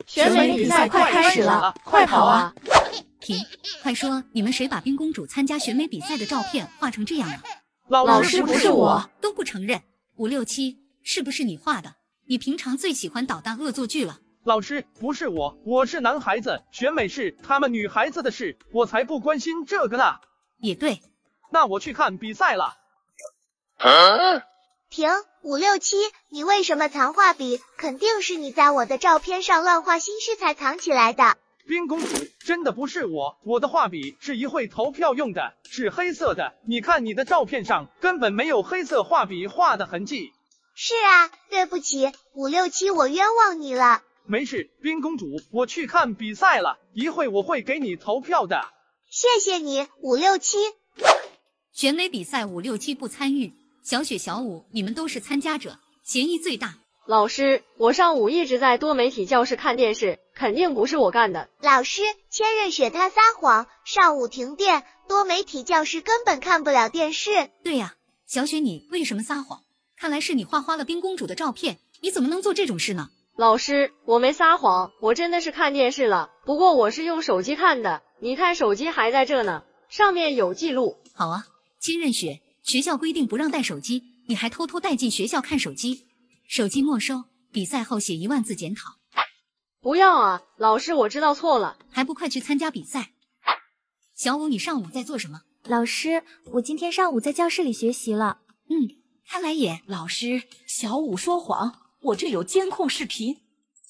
选美比赛快开始了，快跑啊！ 停！快说，你们谁把冰公主参加选美比赛的照片画成这样了？ 老师不是我， 都不承认。567，是不是你画的？你平常最喜欢捣蛋恶作剧了。 老师不是我是男孩子，选美是他们女孩子的事，我才不关心这个呢。 也对， 那我去看比赛了。 停！567，你为什么藏画笔？肯定是你在我的照片上乱画心事才藏起来的。 冰公主真的不是我的画笔是一会投票用的，是黑色的。你看你的照片上根本没有黑色画笔画的痕迹。 是啊，对不起，567，我冤枉你了。 没事，冰公主，我去看比赛了，一会我会给你投票的。 谢谢你，567。 选美比赛567不参与，小雪、小五，你们都是参加者，嫌疑最大。 老师，我上午一直在多媒体教室看电视，肯定不是我干的。 老师，千仞雪他撒谎，上午停电，多媒体教室根本看不了电视。 对呀，小雪你为什么撒谎？看来是你画花了冰公主的照片，你怎么能做这种事呢？ 老师，我没撒谎，我真的是看电视了，不过我是用手机看的，你看手机还在这呢，上面有记录。 好啊，千仞雪，学校规定不让带手机，你还偷偷带进学校看手机，手机没收，比赛后写10000字检讨。 不要啊，老师，我知道错了。 还不快去参加比赛？小五，你上午在做什么？ 老师，我今天上午在教室里学习了。 看来也。 老师，小五说谎，我这有监控视频。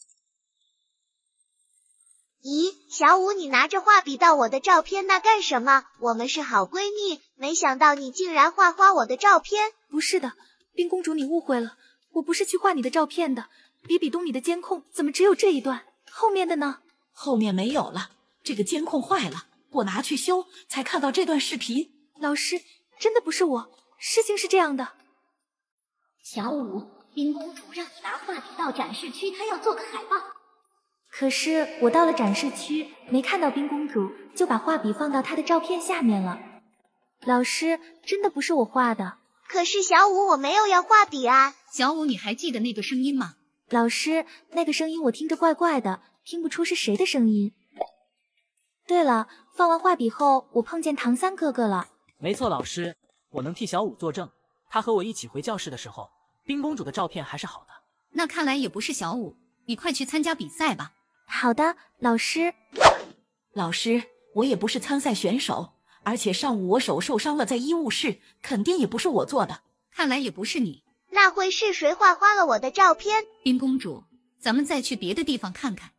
咦，小五，你拿着画笔到我的照片那干什么？我们是好闺蜜，没想到你竟然画花我的照片。 不是的，冰公主，你误会了，我不是去画你的照片的。比比东，你的监控怎么只有这一段？后面的呢？ 后面没有了，这个监控坏了，我拿去修才看到这段视频。 老师，真的不是我，事情是这样的。 小五，冰公主让你拿画笔到展示区，她要做个海报。 可是我到了展示区，没看到冰公主，就把画笔放到她的照片下面了。老师，真的不是我画的。 可是小五，我没有要画笔啊。 小五，你还记得那个声音吗？ 老师，那个声音我听着怪怪的，听不出是谁的声音。对了，放完画笔后，我碰见唐三哥哥了。 没错，老师，我能替小五作证，他和我一起回教室的时候，冰公主的照片还是好的。 那看来也不是小五，你快去参加比赛吧。 好的，老师。 老师，我也不是参赛选手，而且上午我手受伤了，在医务室，肯定也不是我做的。 看来也不是你。 那会是谁画花了我的照片？ 冰公主，咱们再去别的地方看看。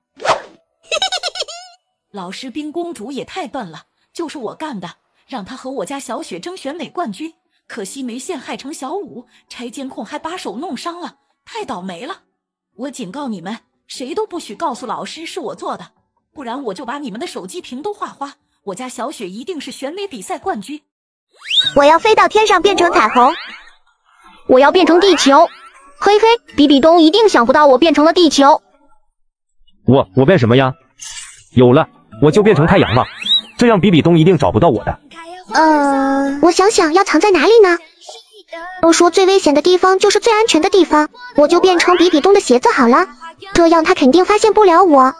老师，冰公主也太笨了，就是我干的，让她和我家小雪争选美冠军，可惜没陷害成小五，拆监控还把手弄伤了，太倒霉了。我警告你们，谁都不许告诉老师是我做的，不然我就把你们的手机屏都画花，我家小雪一定是选美比赛冠军。 我要飞到天上变成彩虹。 我要变成地球，嘿嘿，比比东一定想不到我变成了地球。 我变什么呀？有了，我就变成太阳了，这样比比东一定找不到我的。 我想想要藏在哪里呢？都说最危险的地方就是最安全的地方，我就变成比比东的鞋子好了，这样他肯定发现不了我。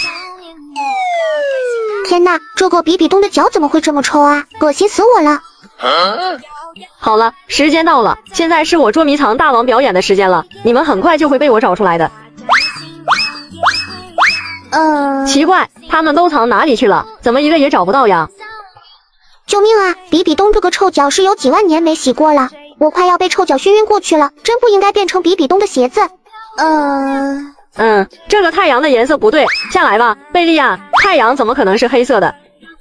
天哪，这个比比东的脚怎么会这么臭啊？恶心死我了！ 好了，时间到了，现在是我捉迷藏大王表演的时间了，你们很快就会被我找出来的。奇怪，他们都藏哪里去了？怎么一个也找不到呀？ 救命啊！比比东这个臭脚是有几万年没洗过了，我快要被臭脚熏晕过去了，真不应该变成比比东的鞋子。 这个太阳的颜色不对，下来吧，贝利亚，太阳怎么可能是黑色的？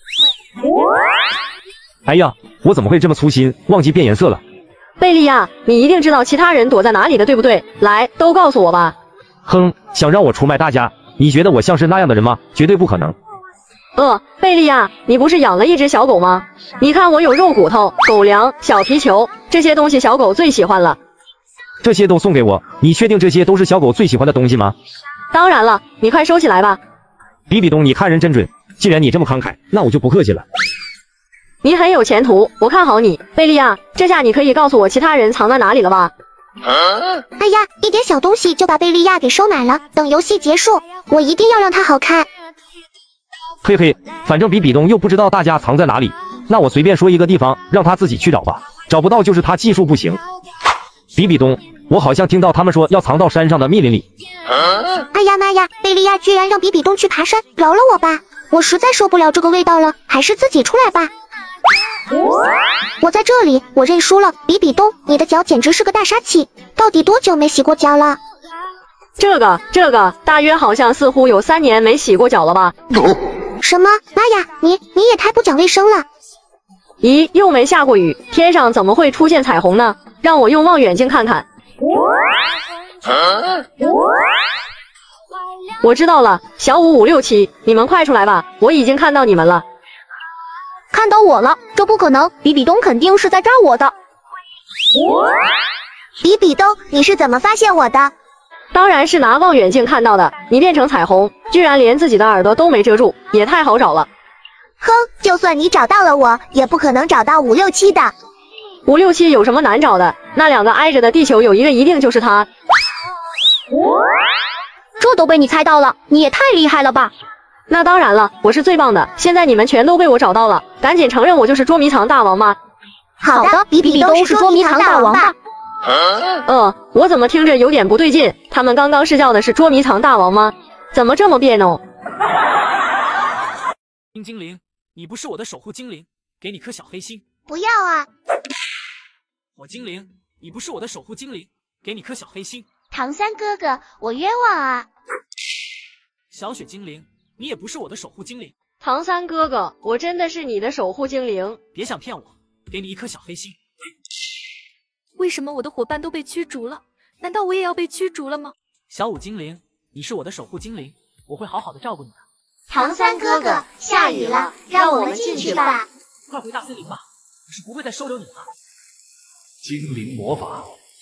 哎呀，我怎么会这么粗心，忘记变颜色了。 贝利亚，你一定知道其他人躲在哪里的，对不对？来，都告诉我吧。 哼，想让我出卖大家？你觉得我像是那样的人吗？绝对不可能。 贝利亚，你不是养了一只小狗吗？你看我有肉骨头、狗粮、小皮球，这些东西小狗最喜欢了。 这些都送给我，你确定这些都是小狗最喜欢的东西吗？ 当然了，你快收起来吧。 比比东，你看人真准，既然你这么慷慨，那我就不客气了。 你很有前途，我看好你，贝利亚，这下你可以告诉我其他人藏在哪里了吧？ 哎呀，一点小东西就把贝利亚给收买了。等游戏结束，我一定要让它好看。 嘿嘿，反正比比东又不知道大家藏在哪里，那我随便说一个地方，让他自己去找吧。找不到就是他技术不行。比比东，我好像听到他们说要藏到山上的密林里。 哎呀妈呀，贝利亚居然让比比东去爬山，饶了我吧！我实在受不了这个味道了，还是自己出来吧。我在这里，我认输了。比比东，你的脚简直是个大杀器，到底多久没洗过脚了？ 这个，大约好像似乎有3年没洗过脚了吧？ 什么？妈呀，你也太不讲卫生了！ 咦，又没下过雨，天上怎么会出现彩虹呢？让我用望远镜看看。我知道了，小5、5、6、7，你们快出来吧，我已经看到你们了。 看到我了，这不可能，比比东肯定是在抓我的。 比比东，你是怎么发现我的？ 当然是拿望远镜看到的，你变成彩虹，居然连自己的耳朵都没遮住，也太好找了。 哼，就算你找到了我，也不可能找到5、6、7的。 5、6、7有什么难找的？那2个挨着的地球有一个一定就是他。 这都被你猜到了，你也太厉害了吧！ 那当然了，我是最棒的。现在你们全都被我找到了，赶紧承认我就是捉迷藏大王吧。 好的，比比东是捉迷藏大王吧？ 我怎么听着有点不对劲？他们刚刚是叫的是捉迷藏大王吗？怎么这么别扭？ 冰精灵，你不是我的守护精灵，给你颗小黑心。 不要啊！ 火精灵，你不是我的守护精灵，给你颗小黑心。 唐三哥哥，我冤枉啊！ 小雪精灵，你也不是我的守护精灵。 唐三哥哥，我真的是你的守护精灵， 别想骗我，给你一颗小黑心。 为什么我的伙伴都被驱逐了？难道我也要被驱逐了吗？ 小5精灵，你是我的守护精灵，我会好好的照顾你的。 唐三哥哥，下雨了，让我们进去吧。 快回大森林吧，我是不会再收留你了。精灵魔法。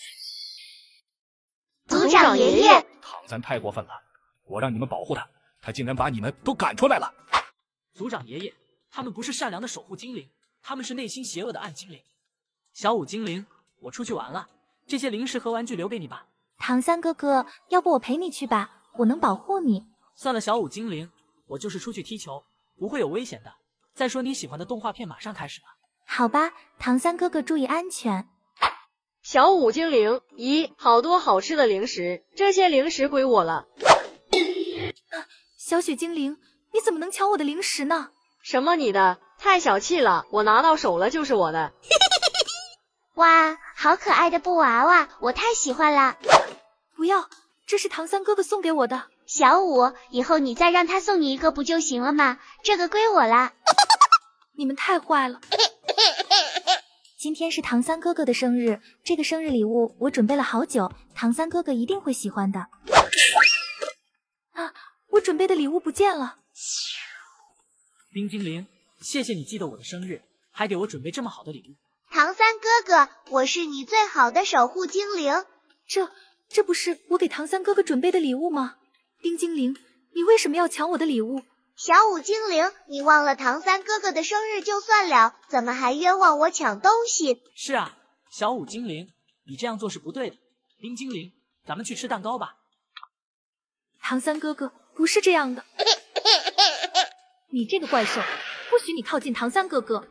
族长爷爷， 唐三太过分了，我让你们保护他，他竟然把你们都赶出来了。 族长爷爷，他们不是善良的守护精灵，他们是内心邪恶的暗精灵。小5精灵，我出去玩了，这些零食和玩具留给你吧。 唐三哥哥，要不我陪你去吧，我能保护你。 算了，小5精灵，我就是出去踢球，不会有危险的。再说你喜欢的动画片马上开始了。 好吧，唐三哥哥注意安全。 小5精灵，咦，好多好吃的零食，这些零食归我了。 小雪精灵，你怎么能抢我的零食呢？ 什么你的？太小气了，我拿到手了就是我的。 哇，好可爱的布娃娃，我太喜欢了。 不要，这是唐三哥哥送给我的。 小5，以后你再让他送你一个不就行了吗？这个归我了。 你们太坏了。今天是唐三哥哥的生日，这个生日礼物我准备了好久，唐三哥哥一定会喜欢的。啊，我准备的礼物不见了。 冰精灵，谢谢你记得我的生日，还给我准备这么好的礼物。 唐三哥哥，我是你最好的守护精灵。 这不是我给唐三哥哥准备的礼物吗？冰精灵，你为什么要抢我的礼物？ 小5精灵，你忘了唐三哥哥的生日就算了，怎么还冤枉我抢东西？ 是啊，小5精灵，你这样做是不对的。冰精灵，咱们去吃蛋糕吧。 唐三哥哥，不是这样的。你这个怪兽，不许你靠近唐三哥哥。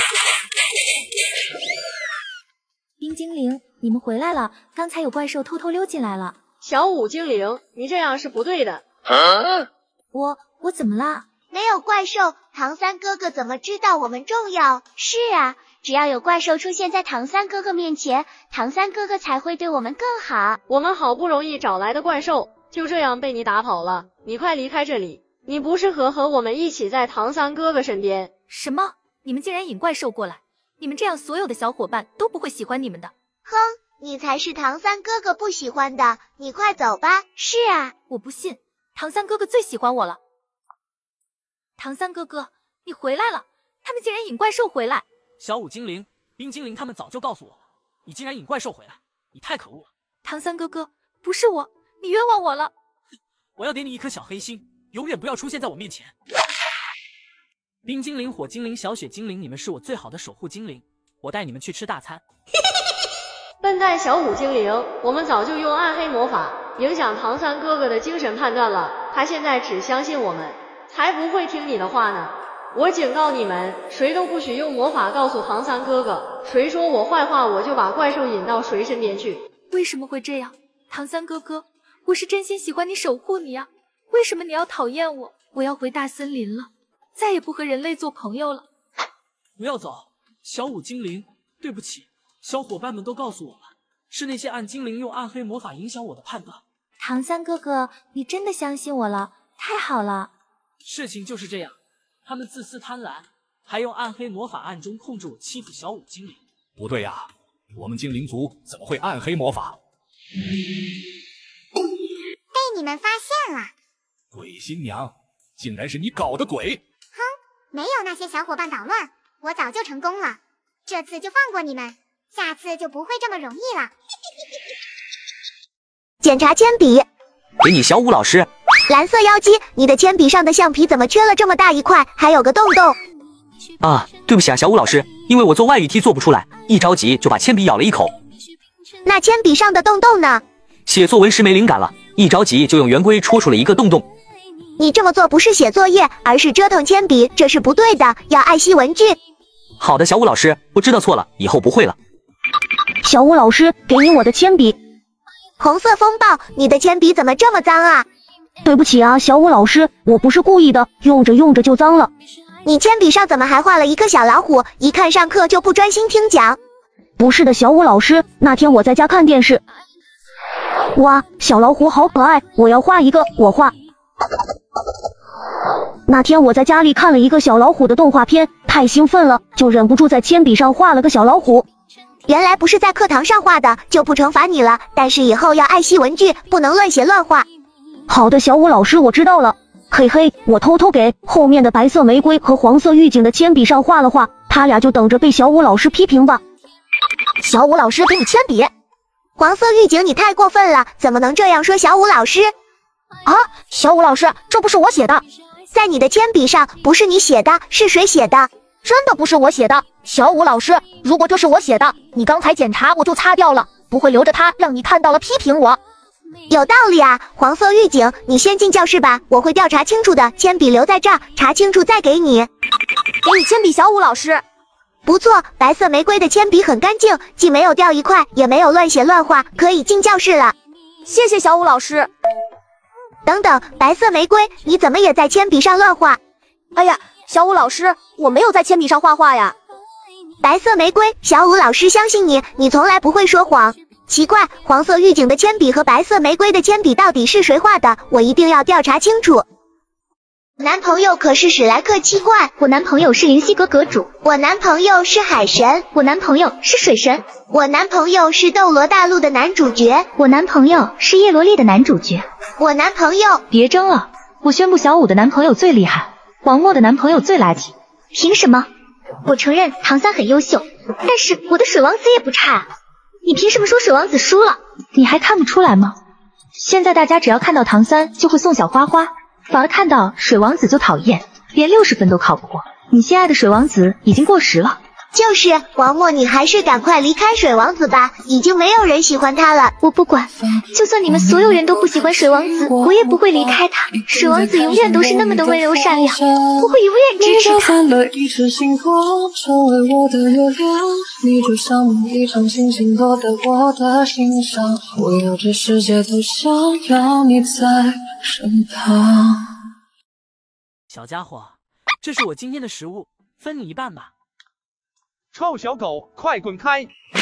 冰精灵，你们回来了，刚才有怪兽偷偷溜进来了。 小5精灵，你这样是不对的。 我怎么啦？ 没有怪兽，唐三哥哥怎么知道我们重要？是啊，只要有怪兽出现在唐三哥哥面前，唐三哥哥才会对我们更好。 我们好不容易找来的怪兽，就这样被你打跑了，你快离开这里！你不适合和我们一起在唐三哥哥身边。 什么？你们竟然引怪兽过来？你们这样所有的小伙伴都不会喜欢你们的。 哼，你才是唐三哥哥不喜欢的，你快走吧。是啊， 我不信，唐三哥哥最喜欢我了。唐三哥哥，你回来了！他们竟然引怪兽回来！ 小5精灵、冰精灵他们早就告诉我了，你竟然引怪兽回来，你太可恶了！ 唐三哥哥，不是我，你冤枉我了！ 我要给你一颗小黑心，永远不要出现在我面前！冰精灵、火精灵、小雪精灵，你们是我最好的守护精灵，我带你们去吃大餐。 笨蛋小五精灵，我们早就用暗黑魔法影响唐三哥哥的精神判断了，他现在只相信我们，才不会听你的话呢。我警告你们，谁都不许用魔法告诉唐三哥哥，谁说我坏话，我就把怪兽引到谁身边去。 为什么会这样？唐三哥哥，我是真心喜欢你，守护你啊，为什么你要讨厌我？我要回大森林了，再也不和人类做朋友了。 不要走，小五精灵，对不起，小伙伴们都告诉我了，是那些暗精灵用暗黑魔法影响我的判断。 唐三哥哥，你真的相信我了，太好了。 事情就是这样，他们自私贪婪，还用暗黑魔法暗中控制我，欺负小五精灵。 不对呀，我们精灵族怎么会暗黑魔法？ 被你们发现了！ 鬼新娘，竟然是你搞的鬼！ 哼，没有那些小伙伴捣乱，我早就成功了。这次就放过你们，下次就不会这么容易了。检查铅笔， 给你小五老师。 蓝色妖姬，你的铅笔上的橡皮怎么缺了这么大一块，还有个洞洞？ 啊，对不起啊，小五老师，因为我做外语题做不出来，一着急就把铅笔咬了一口。 那铅笔上的洞洞呢？ 写作文时没灵感了，一着急就用圆规戳出了一个洞洞。 你这么做不是写作业，而是折腾铅笔，这是不对的，要爱惜文具。 好的，小五老师，我知道错了，以后不会了。 小五老师，给你我的铅笔。 红色风暴，你的铅笔怎么这么脏啊？ 对不起啊，小五老师，我不是故意的，用着用着就脏了。 你铅笔上怎么还画了一个小老虎？一看上课就不专心听讲。 不是的，小五老师，那天我在家看电视。哇，小老虎好可爱，我要画一个，我画。那天我在家里看了一个小老虎的动画片，太兴奋了，就忍不住在铅笔上画了个小老虎。 原来不是在课堂上画的，就不惩罚你了，但是以后要爱惜文具，不能乱写乱画。 好的，小五老师，我知道了。嘿嘿，我偷偷给后面的白色玫瑰和黄色预警的铅笔上画了画，他俩就等着被小五老师批评吧。 小五老师，给你铅笔。黄色预警，你太过分了，怎么能这样说小五老师？啊，小五老师，这不是我写的，在你的铅笔上，不是你写的，是谁写的？真的不是我写的，小五老师，如果这是我写的，你刚才检查我就擦掉了，不会留着它让你看到了批评我。有道理啊，黄色预警，你先进教室吧，我会调查清楚的，铅笔留在这儿，查清楚再给你。给你铅笔，小五老师。不错，白色玫瑰的铅笔很干净，既没有掉一块，也没有乱写乱画，可以进教室了。谢谢小五老师。等等，白色玫瑰，你怎么也在铅笔上乱画？哎呀，小五老师，我没有在铅笔上画画呀。白色玫瑰，小五老师相信你，你从来不会说谎。奇怪，黄色预警的铅笔和白色玫瑰的铅笔到底是谁画的？我一定要调查清楚。男朋友可是史莱克七怪，我男朋友是灵犀阁阁主，我男朋友是海神，我男朋友是水神，我男朋友是斗罗大陆的男主角，我男朋友是叶罗丽的男主角，我男朋友…… 别争了，我宣布小五的男朋友最厉害，王默的男朋友最垃圾。 凭什么？我承认唐三很优秀，但是我的水王子也不差。你凭什么说水王子输了？ 你还看不出来吗？现在大家只要看到唐三就会送小花花，反而看到水王子就讨厌，连60分都考不过。你心爱的水王子已经过时了。 就是王默，你还是赶快离开水王子吧，已经没有人喜欢他了。我不管，就算你们所有人都不喜欢水王子，我也不会离开他。水王子永远都是那么的温柔善良，我会永远支持他。你就像某一场星星落在我的心上，我要这世界都想要你在身旁。 小家伙，这是我今天的食物，分你一半吧。 臭小狗，快滚开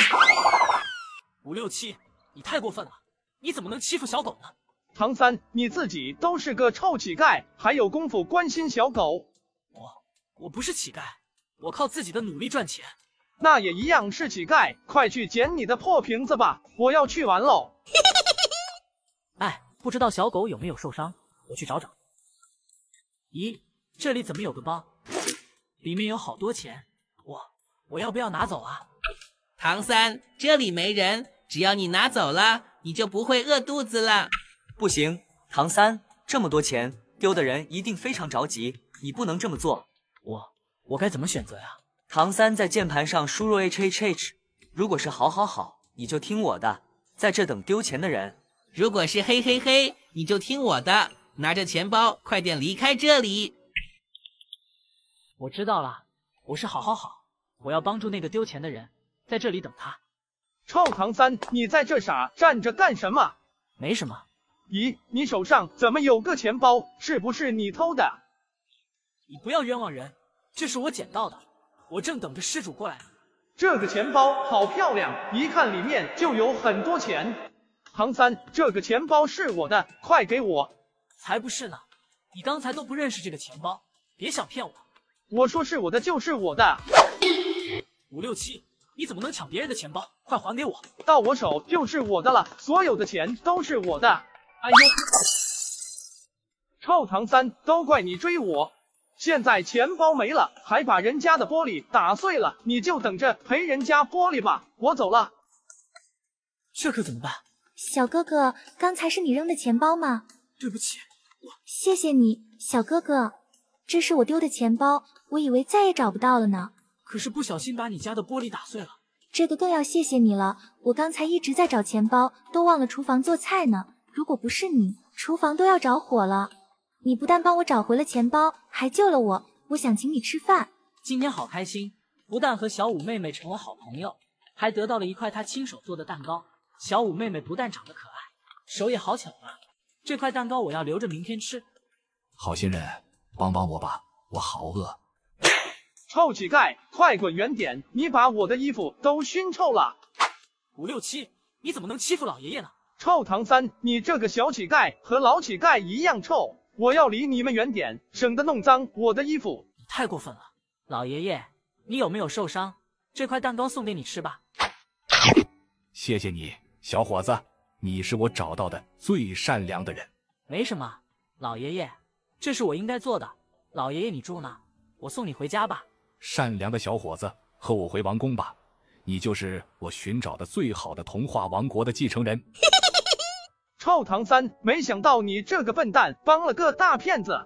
！567，你太过分了！你怎么能欺负小狗呢？ 唐三，你自己都是个臭乞丐，还有功夫关心小狗？ 我不是乞丐，我靠自己的努力赚钱。 那也一样是乞丐，快去捡你的破瓶子吧，我要去玩喽。 哎，不知道小狗有没有受伤，我去找找。咦，这里怎么有个包？里面有好多钱，我要不要拿走啊？ 唐三，这里没人，只要你拿走了，你就不会饿肚子了。 不行，唐三，这么多钱，丢的人一定非常着急，你不能这么做。 我该怎么选择呀？ 唐三在键盘上输入 HHH， 如果是好， 你就听我的，在这等丢钱的人。 如果是嘿嘿嘿，你就听我的，拿着钱包，快点离开这里。 我知道了，我是好，我要帮助那个丢钱的人，在这里等他。 臭唐三，你在这傻站着干什么？ 没什么。 咦，你手上怎么有个钱包？是不是你偷的？ 你不要冤枉人，这是我捡到的，我正等着失主过来呢。 这个钱包好漂亮，一看里面就有很多钱。唐三，这个钱包是我的，快给我！ 才不是呢，你刚才都不认识这个钱包，别想骗我。 我说是我的就是我的。 567，你怎么能抢别人的钱包？快还给我！ 到我手就是我的了，所有的钱都是我的。哎呦，臭唐三，都怪你追我！现在钱包没了，还把人家的玻璃打碎了，你就等着赔人家玻璃吧。我走了。 这可怎么办？ 小哥哥，刚才是你扔的钱包吗？ 对不起， 谢谢你，小哥哥。这是我丢的钱包，我以为再也找不到了呢。 可是不小心把你家的玻璃打碎了。 这个更要谢谢你了，我刚才一直在找钱包，都忘了厨房做菜呢。如果不是你，厨房都要着火了。你不但帮我找回了钱包，还救了我，我想请你吃饭。 今天好开心，不但和小五妹妹成了好朋友，还得到了一块她亲手做的蛋糕。小五妹妹不但长得可爱，手也好巧啊。这块蛋糕我要留着明天吃。 好心人，帮帮我吧，我好饿。 臭乞丐，快滚远点！你把我的衣服都熏臭了。 567，你怎么能欺负老爷爷呢？ 臭唐三，你这个小乞丐和老乞丐一样臭，我要离你们远点，省得弄脏我的衣服。 你太过分了，老爷爷，你有没有受伤？这块蛋糕送给你吃吧。 谢谢你，小伙子，你是我找到的最善良的人。 没什么，老爷爷，这是我应该做的。老爷爷你住呢，我送你回家吧。 善良的小伙子，和我回王宫吧，你就是我寻找的最好的童话王国的继承人。 臭唐三，没想到你这个笨蛋帮了个大骗子。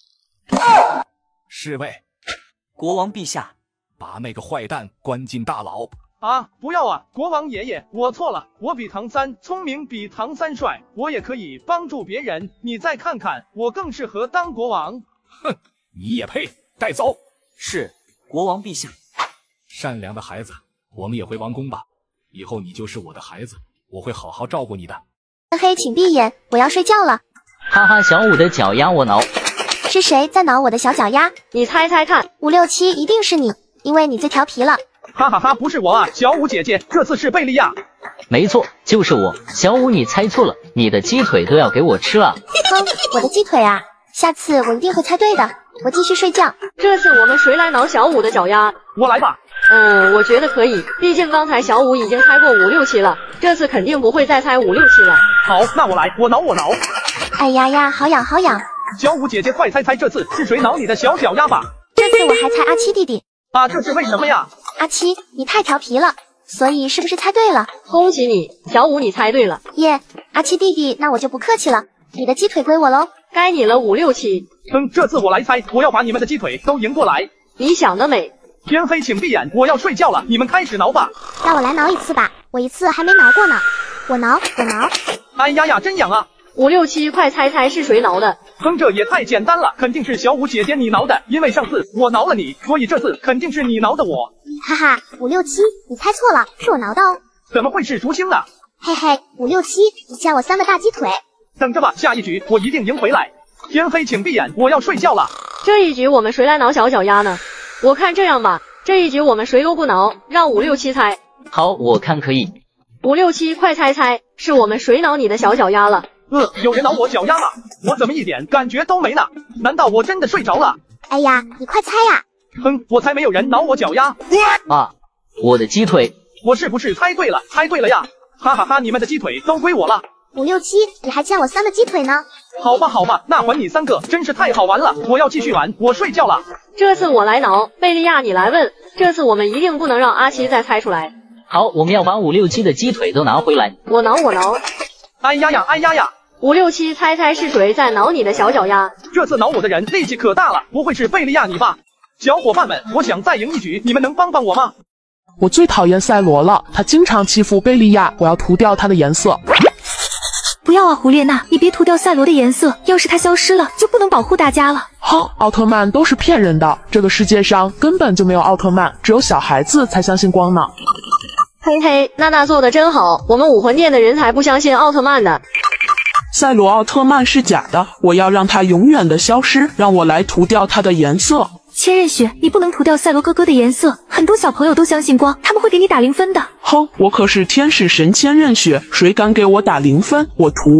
侍卫， 国王陛下， 把那个坏蛋关进大牢。 啊，不要啊，国王爷爷，我错了，我比唐三聪明，比唐三帅，我也可以帮助别人，你再看看，我更适合当国王。 哼，你也配，带走。 是，国王陛下。 善良的孩子，我们也回王宫吧，以后你就是我的孩子，我会好好照顾你的。 黑，请闭眼，我要睡觉了。 哈哈，小五的脚丫我挠。 是谁在挠我的小脚丫？ 你猜猜看。 567，一定是你，因为你最调皮了。 哈哈哈，不是我啊，小五姐姐，这次是贝利亚。 没错，就是我。小五，你猜错了，你的鸡腿都要给我吃了。 哼，我的鸡腿啊，下次我一定会猜对的。我继续睡觉。 这次我们谁来挠小五的脚丫？ 我来吧。 我觉得可以，毕竟刚才小五已经猜过567了，这次肯定不会再猜567了。 好，那我来，我挠。 哎呀呀，好痒好痒！ 小五姐姐，快猜猜这次是谁挠你的小脚丫吧？ 这次我还猜阿七弟弟。 啊，这是为什么呀？ 阿七，你太调皮了，所以是不是猜对了？ 恭喜你，小五，你猜对了。 耶，阿七弟弟，那我就不客气了，你的鸡腿归我喽。 该你了，567。 这次我来猜，我要把你们的鸡腿都赢过来。 你想得美。 天黑请闭眼，我要睡觉了，你们开始挠吧。 让我来挠一次吧，我一次还没挠过呢。我挠。 哎呀呀，真痒啊 ！567，快猜猜是谁挠的？ 这也太简单了，肯定是小五姐姐你挠的，因为上次我挠了你，所以这次肯定是你挠的我。 哈哈，567，你猜错了，是我挠的哦。 怎么会是竹星呢？ 嘿嘿，567，你欠我3个大鸡腿。 等着吧，下一局我一定赢回来。天黑请闭眼，我要睡觉了。 这一局我们谁来挠小脚丫呢？我看这样吧，这一局我们谁都不挠，让567猜。 好，我看可以。 567，快猜猜，是我们谁挠你的小脚丫了？ 有人挠我脚丫吗？我怎么一点感觉都没呢？难道我真的睡着了？ 哎呀，你快猜呀！ 我才没有人挠我脚丫。 啊，我的鸡腿。 我是不是猜对了？猜对了呀！哈哈哈，你们的鸡腿都归我了。 567，你还欠我3个鸡腿呢。 好吧，那还你3个，真是太好玩了。我要继续玩，我睡觉了。 这次我来挠，贝利亚你来问。这次我们一定不能让阿奇再猜出来。 好，我们要把567的鸡腿都拿回来。 我挠。 哎呀呀 ！567，猜是谁在挠你的小脚丫？ 这次挠我的人力气可大了，不会是贝利亚你吧？小伙伴们，我想再赢一局，你们能帮帮我吗？ 我最讨厌赛罗了，他经常欺负贝利亚，我要涂掉他的颜色。 不要啊，胡列娜，你别涂掉赛罗的颜色，要是他消失了，就不能保护大家了。 哼，奥特曼都是骗人的，这个世界上根本就没有奥特曼，只有小孩子才相信光呢。 嘿嘿，娜娜做的真好，我们武魂殿的人才不相信奥特曼呢。 赛罗奥特曼是假的，我要让他永远的消失，让我来涂掉他的颜色。 千仞雪，你不能涂掉赛罗哥哥的颜色，很多小朋友都相信光，他们会给你打0分的。 哼，我可是天使神千仞雪，谁敢给我打0分，我涂。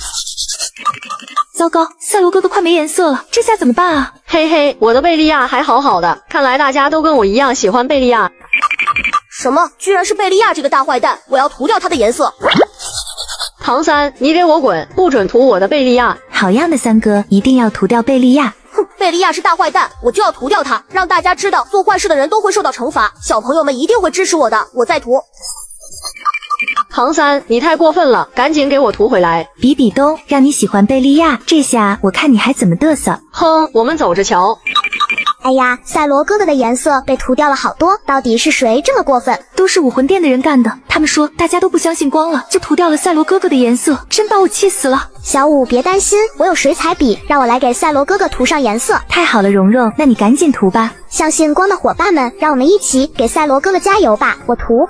糟糕，赛罗哥哥快没颜色了，这下怎么办啊？ 嘿嘿，我的贝利亚还好好的，看来大家都跟我一样喜欢贝利亚。 什么？居然是贝利亚这个大坏蛋！我要涂掉他的颜色。 唐三，你给我滚，不准涂我的贝利亚！ 好样的，三哥，一定要涂掉贝利亚。 哼，贝利亚是大坏蛋，我就要涂掉他，让大家知道做坏事的人都会受到惩罚。小朋友们一定会支持我的，我再涂。 唐三，你太过分了，赶紧给我涂回来！ 比比东，让你喜欢贝利亚，这下我看你还怎么嘚瑟。 哼，我们走着瞧。 哎呀，赛罗哥哥的颜色被涂掉了好多，到底是谁这么过分？ 都是武魂殿的人干的，他们说大家都不相信光了，就涂掉了赛罗哥哥的颜色，真把我气死了。 小五别担心，我有水彩笔，让我来给赛罗哥哥涂上颜色。 太好了，蓉蓉，那你赶紧涂吧。 相信光的伙伴们，让我们一起给赛罗哥哥加油吧！我涂。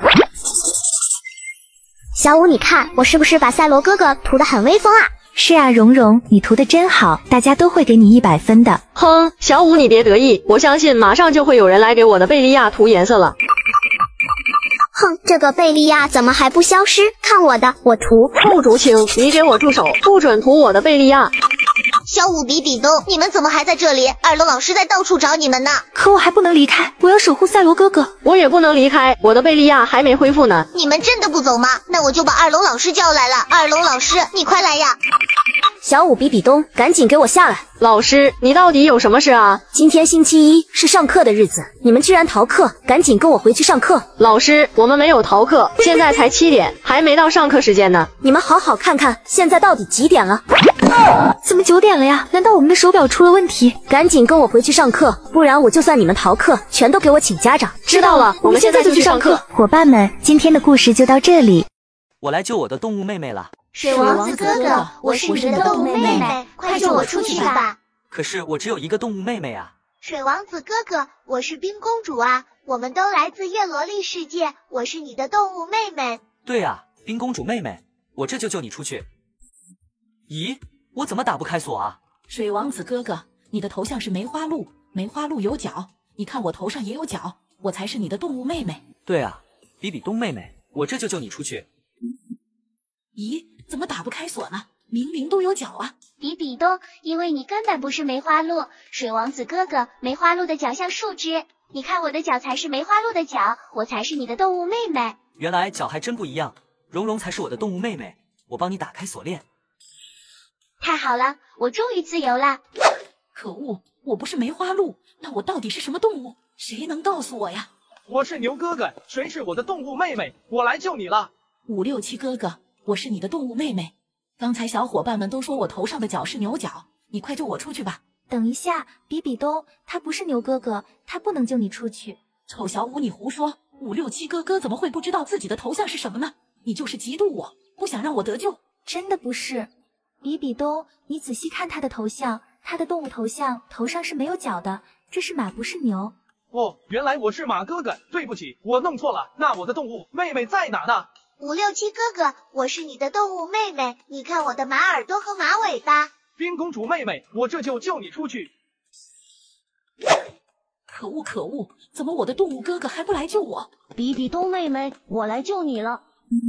小五，你看我是不是把赛罗哥哥涂得很威风啊？ 是啊，蓉蓉，你涂得真好，大家都会给你100分的。 哼，小五你别得意，我相信马上就会有人来给我的贝利亚涂颜色了。 哼，这个贝利亚怎么还不消失？看我的，我涂。 陆竹清，你给我住手，不准涂我的贝利亚。 小五比比东，你们怎么还在这里？二楼老师在到处找你们呢。 可我还不能离开，我要守护赛罗哥哥。 我也不能离开，我的贝利亚还没恢复呢。 你们真的不走吗？那我就把二楼老师叫来了。二楼老师，你快来呀！ 小五比比东，赶紧给我下来！ 老师，你到底有什么事啊？ 今天星期一是上课的日子，你们居然逃课，赶紧跟我回去上课！ 老师，我们没有逃课，现在才7点，还没到上课时间呢。 你们好好看看，现在到底几点了？ 怎么9点了呀？难道我们的手表出了问题？ 赶紧跟我回去上课，不然我就算你们逃课，全都给我请家长。 知道了，我们现在就去上课。 伙伴们，今天的故事就到这里。 我来救我的动物妹妹了。 水王子哥哥，我是你的动物妹妹，快救我出去吧！ 可是我只有一个动物妹妹啊。 水王子哥哥，我是冰公主啊，我们都来自叶罗丽世界，我是你的动物妹妹。 对啊，冰公主妹妹，我这就救你出去。咦，我怎么打不开锁啊？ 水王子哥哥，你的头像是梅花鹿，梅花鹿有角，你看我头上也有角，我才是你的动物妹妹。 对啊，比比东妹妹，我这就救你出去。 咦，怎么打不开锁呢？明明都有角啊！ 比比东，因为你根本不是梅花鹿，水王子哥哥，梅花鹿的脚像树枝，你看我的脚才是梅花鹿的脚，我才是你的动物妹妹。 原来脚还真不一样，蓉蓉才是我的动物妹妹，我帮你打开锁链。 太好了，我终于自由了。 可恶，我不是梅花鹿，那我到底是什么动物？谁能告诉我呀？ 我是牛哥哥，谁是我的动物妹妹？我来救你了。 567哥哥，我是你的动物妹妹。刚才小伙伴们都说我头上的角是牛角，你快救我出去吧。 等一下，比比东，他不是牛哥哥，他不能救你出去。 臭小五，你胡说！567哥哥怎么会不知道自己的头像是什么呢？你就是嫉妒我，不想让我得救。 真的不是。比比东，你仔细看他的头像，他的动物头像头上是没有角的，这是马不是牛。 哦，原来我是马哥哥，对不起，我弄错了。那我的动物妹妹在哪呢 ？567哥哥，我是你的动物妹妹，你看我的马耳朵和马尾巴。 冰公主妹妹，我这就救你出去。 可恶可恶，怎么我的动物哥哥还不来救我？ 比比东妹妹，我来救你了。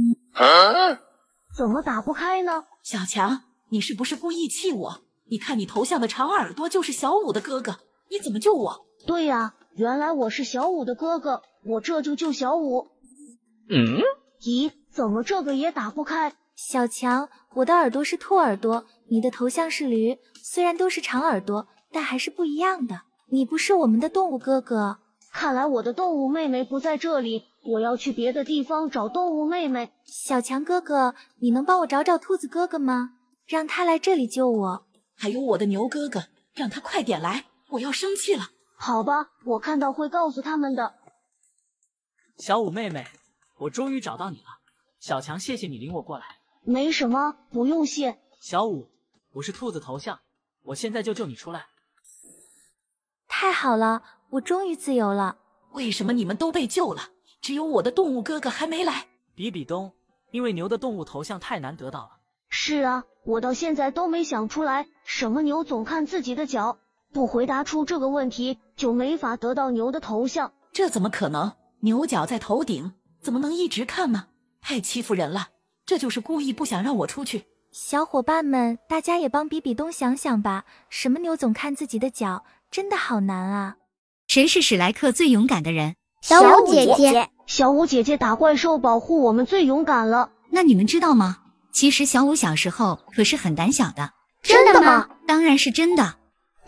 怎么打不开呢？ 小强，你是不是故意气我？你看你头像的长耳朵就是小五的哥哥，你怎么救我？ 对呀，原来我是小五的哥哥，我这就救小五。咦，怎么这个也打不开？ 小强，我的耳朵是兔耳朵，你的头像是驴，虽然都是长耳朵，但还是不一样的。你不是我们的动物哥哥。 看来我的动物妹妹不在这里，我要去别的地方找动物妹妹。 小强哥哥，你能帮我找找兔子哥哥吗？让他来这里救我。 还有我的牛哥哥，让他快点来，我要生气了。 好吧，我看到会告诉他们的。 小五妹妹，我终于找到你了。小强，谢谢你领我过来。 没什么，不用谢。 小五，我是兔子头像，我现在就救你出来。 太好了，我终于自由了。 为什么你们都被救了，只有我的动物哥哥还没来？ 比比东，因为牛的动物头像太难得到了。 是啊，我到现在都没想出来，什么牛总看自己的脚，不回答出这个问题就没法得到牛的头像。 这怎么可能？牛角在头顶，怎么能一直看呢？太欺负人了，这就是故意不想让我出去。 小伙伴们，大家也帮比比东想想吧，什么牛总看自己的脚，真的好难啊。 谁是史莱克最勇敢的人？ 小五姐姐。 小五姐姐打怪兽保护我们最勇敢了。 那你们知道吗？其实小五小时候可是很胆小的。 真的吗？ 当然是真的。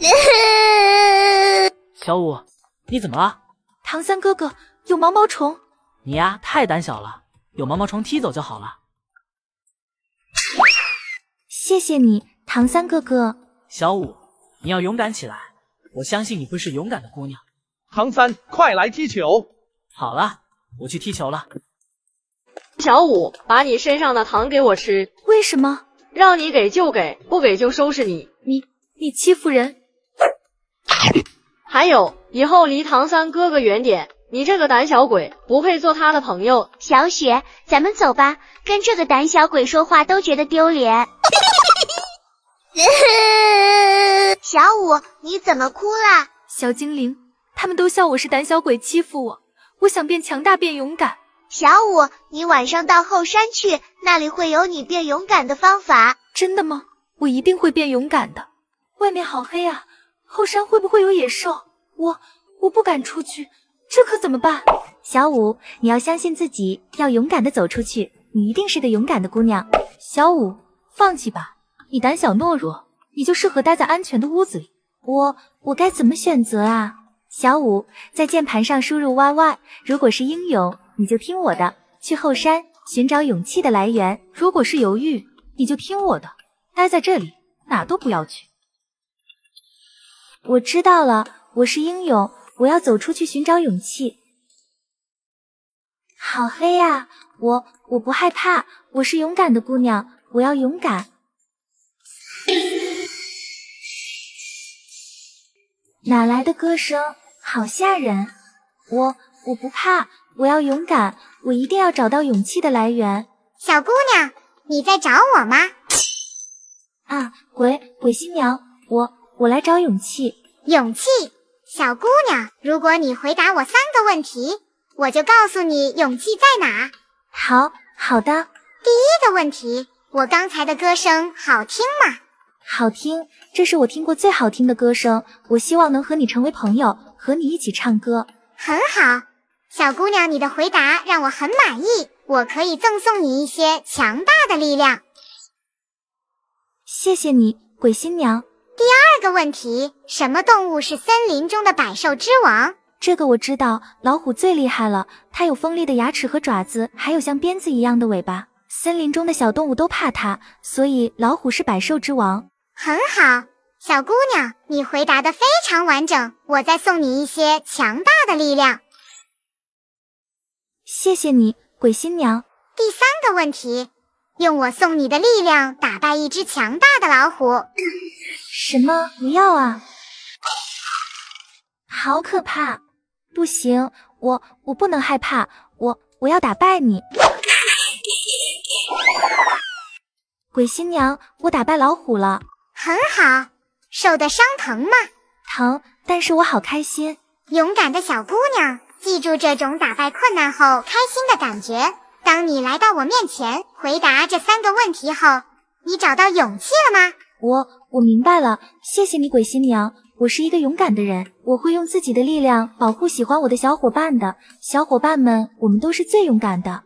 小五，你怎么了？ 唐三哥哥，有毛毛虫。 你呀，太胆小了，有毛毛虫踢走就好了。 谢谢你，唐三哥哥。 小五，你要勇敢起来，我相信你会是勇敢的姑娘。 唐三，快来踢球！ 好了，我去踢球了。 小五，把你身上的糖给我吃。 为什么？ 让你给就给，不给就收拾你。 你欺负人。 还有，以后离唐三哥哥远点，你这个胆小鬼，不配做他的朋友。 小雪，咱们走吧，跟这个胆小鬼说话都觉得丢脸。小五，你怎么哭了？ 小精灵，他们都笑我是胆小鬼，欺负我。我想变强大，变勇敢。 小五，你晚上到后山去，那里会有你变勇敢的方法。 真的吗？我一定会变勇敢的。外面好黑啊，后山会不会有野兽？我不敢出去，这可怎么办？小五，你要相信自己，要勇敢的走出去，你一定是个勇敢的姑娘。小五，放弃吧，你胆小懦弱，你就适合待在安全的屋子里。我该怎么选择啊？小五，在键盘上输入 YY， 如果是英勇，你就听我的，去后山寻找勇气的来源；如果是犹豫，你就听我的，待在这里，哪都不要去。我知道了，我是英勇，我要走出去寻找勇气。好黑呀，我不害怕，我是勇敢的姑娘，我要勇敢。哪来的歌声？好吓人！我不怕，我要勇敢，我一定要找到勇气的来源。 小姑娘，你在找我吗？ 啊，鬼新娘，我来找勇气。 勇气？小姑娘，如果你回答我3个问题，我就告诉你勇气在哪。 好的。 第1个问题，我刚才的歌声好听吗？ 好听，这是我听过最好听的歌声，我希望能和你成为朋友，和你一起唱歌。 很好，小姑娘，你的回答让我很满意，我可以赠送你一些强大的力量。 谢谢你，鬼新娘。 第2个问题，什么动物是森林中的百兽之王？ 这个我知道，老虎最厉害了，它有锋利的牙齿和爪子，还有像鞭子一样的尾巴，森林中的小动物都怕它，所以老虎是百兽之王。 很好，小姑娘，你回答的非常完整，我再送你一些强大的力量。 谢谢你，鬼新娘。 第3个问题，用我送你的力量打败一只强大的老虎。 什么？不要啊！好可怕！不行，我不能害怕，我要打败你。鬼新娘，我打败老虎了。 很好，受的伤疼吗？ 疼，但是我好开心。 勇敢的小姑娘，记住这种打败困难后开心的感觉。当你来到我面前，回答这3个问题后，你找到勇气了吗？ 我明白了，谢谢你，鬼新娘。我是一个勇敢的人，我会用自己的力量保护喜欢我的小伙伴的。小伙伴们，我们都是最勇敢的。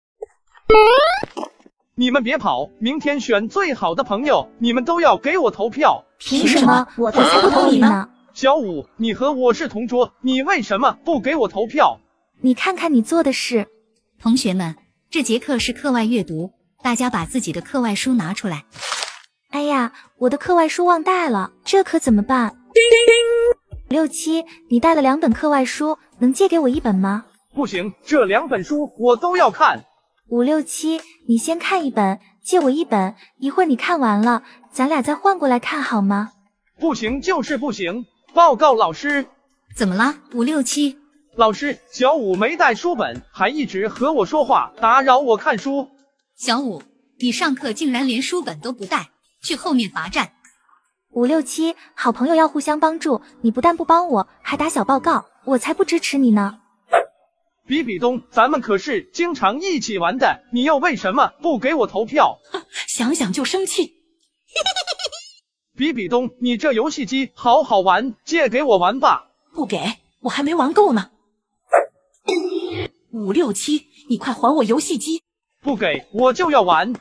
你们别跑，明天选最好的朋友，你们都要给我投票。 凭什么？我才不投你呢！ 小五，你和我是同桌，你为什么不给我投票？ 你看看你做的事。 同学们，这节课是课外阅读，大家把自己的课外书拿出来。 哎呀，我的课外书忘带了，这可怎么办？67，你带了2本课外书，能借给我1本吗？ 不行，这2本书我都要看。 5、6、7，你先看一本，借我一本，一会儿你看完了，咱俩再换过来看好吗？ 不行就是不行，报告老师。 怎么了？5、6、7。 老师，小五没带书本，还一直和我说话，打扰我看书。 小五，你上课竟然连书本都不带，去后面罚站。 5、6、7，好朋友要互相帮助，你不但不帮我，还打小报告，我才不支持你呢。 比比东，咱们可是经常一起玩的，你又为什么不给我投票？ 想想就生气。 比比东，你这游戏机好好玩，借给我玩吧。 不给，我还没玩够呢。5、6、7，你快还我游戏机！ 不给，我就要玩。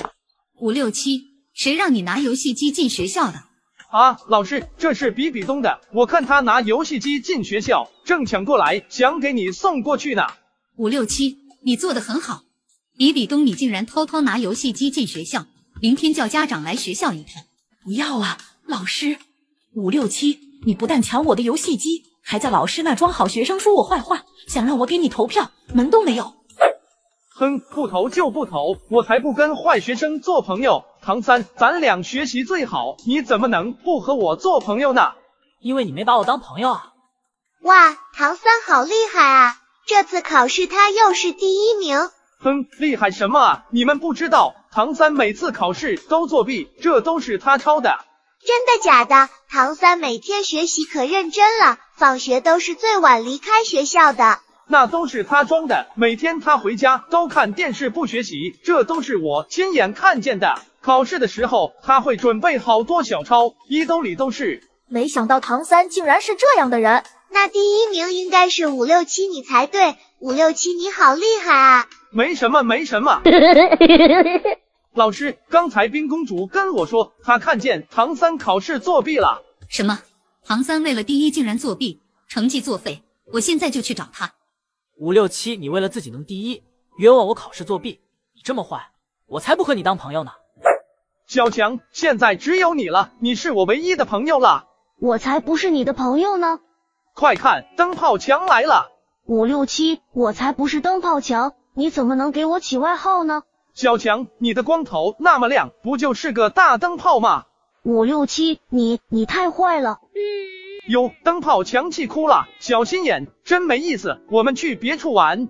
5、6、7，谁让你拿游戏机进学校的？ 啊，老师，这是比比东的，我看他拿游戏机进学校，正抢过来，想给你送过去呢。 5、6、7，你做得很好。比比东，你竟然偷偷拿游戏机进学校，明天叫家长来学校一趟。 不要啊，老师！5、6、7，你不但抢我的游戏机，还在老师那装好学生说我坏话，想让我给你投票，门都没有。 哼，不投就不投，我才不跟坏学生做朋友。唐三，咱俩学习最好，你怎么能不和我做朋友呢？ 因为你没把我当朋友啊。 哇，唐三好厉害啊！这次考试他又是第1名。 哼，厉害什么啊？你们不知道，唐三每次考试都作弊，这都是他抄的。 真的假的？唐三每天学习可认真了，放学都是最晚离开学校的。 那都是他装的，每天他回家都看电视不学习，这都是我亲眼看见的。考试的时候他会准备好多小抄，衣兜里都是。 没想到唐三竟然是这样的人。 那第1名应该是5、6、7你才对，5、6、7你好厉害啊！ 没什么没什么。老师，刚才冰公主跟我说，她看见唐三考试作弊了。 什么？唐三为了第1竟然作弊，成绩作废，我现在就去找他。 5、6、7，你为了自己能第1，冤枉我考试作弊，你这么坏，我才不和你当朋友呢。 小强，现在只有你了，你是我唯一的朋友了。 我才不是你的朋友呢。 快看，灯泡强来了。 5、6、7，我才不是灯泡强，你怎么能给我起外号呢？ 小强，你的光头那么亮，不就是个大灯泡吗 ？5、6、7，你太坏了。 哟，灯泡强气哭了，小心眼，真没意思，我们去别处玩。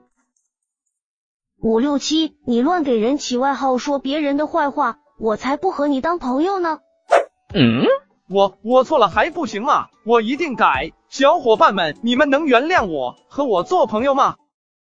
5、6、7，你乱给人起外号，说别人的坏话，我才不和你当朋友呢。 我错了还不行吗？我一定改。小伙伴们，你们能原谅我，和我做朋友吗？